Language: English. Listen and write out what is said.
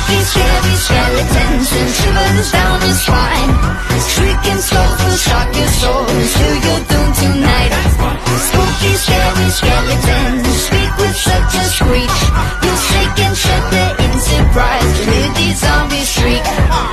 Spooky, scary skeletons and shivers down your spine. Shrieking skulls will shock your soul till you're doomed tonight. Spooky, scary skeletons speak with such a screech.